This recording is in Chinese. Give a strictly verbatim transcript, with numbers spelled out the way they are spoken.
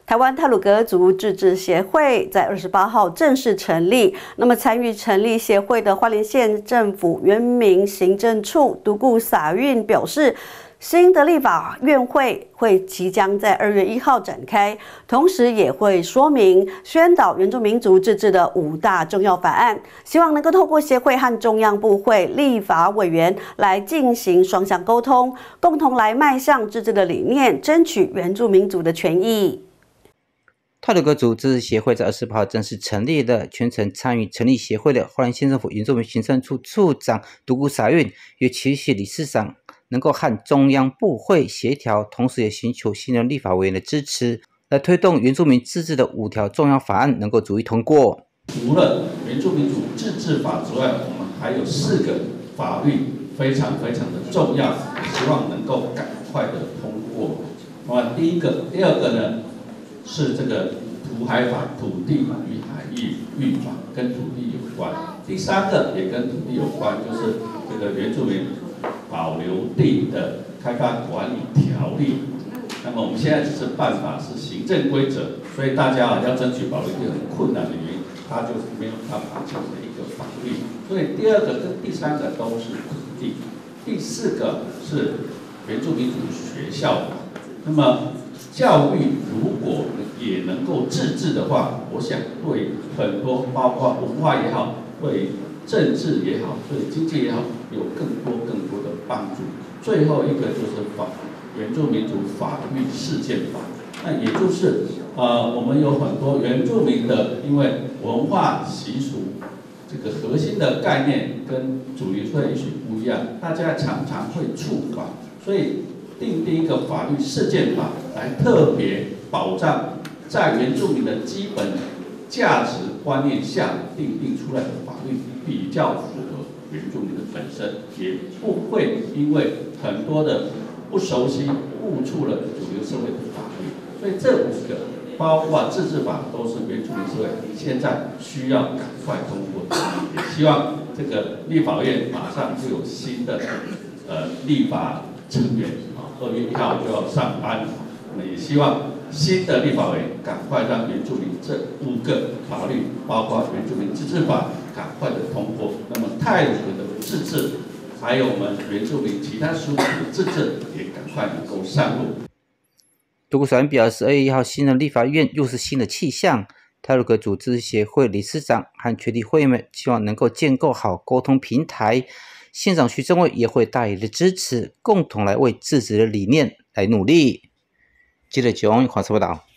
台湾太鲁阁族自治协会在二十八号正式成立。那么，参与成立协会的花莲县政府原民行政处独顾撒运表示，新的立法院会会即将在二月一号展开，同时也会说明宣导原住民族自治的五大重要法案，希望能够透过协会和中央部会立法委员来进行双向沟通，共同来迈向自治的理念，争取原住民族的权益。 太鲁阁族自治协会在二十八号正式成立了，全程参与成立协会的花莲县政府原住民行政处处长独孤撒运与其系理事长能够和中央部会协调，同时也寻求新任立法委员的支持，来推动原住民自治的五条重要法案能够逐一通过。 除了原住民族自治法之外，我们还有四个法律非常非常的重要，希望能够赶快的通过。那么第一个、第二个呢？是这个土海法，土地与海域运法跟土地有关。第三个也跟土地有关，就是这个原住民保留地的开发管理条例。那么我们现在只是办法是行政规则，所以大家啊要争取保留地很困难的原因，它就没有办法成为一个法律。所以第二个跟第三个都是土地，第四个是原住民族学校法。那么教育如果也能够自治的话，我想对很多包括文化也好，对政治也好，对经济也好，有更多更多的帮助。最后一个就是法原住民族法律事件法，那也就是呃我们有很多原住民的，因为文化习俗这个核心的概念跟主流社会许不一样，大家常常会触法，所以定定一个法律事件法来特别保障在原住民的基本价值观念下定定出来的法律比较符合原住民的本身，也不会因为很多的不熟悉误触了主流社会的法律。所以这五个包括自治法都是原住民社会现在需要赶快通过的，也希望这个立法院马上就有新的呃立法成员啊，二月一号就要上班，那么也希望新的立法委员赶快让原住民这五个法律，包括原住民自治法，赶快的通过。那么太鲁阁的自治，还有我们原住民其他属地的自治，也赶快能够上路。 独孤撒运表示，二月一号新的立法院又是新的气象。太鲁阁族自治协会理事长和全体会员们希望能够建构好沟通平台。县长徐正伟也会大力的支持，共同来为自治的理念来努力。记者九王华视报道。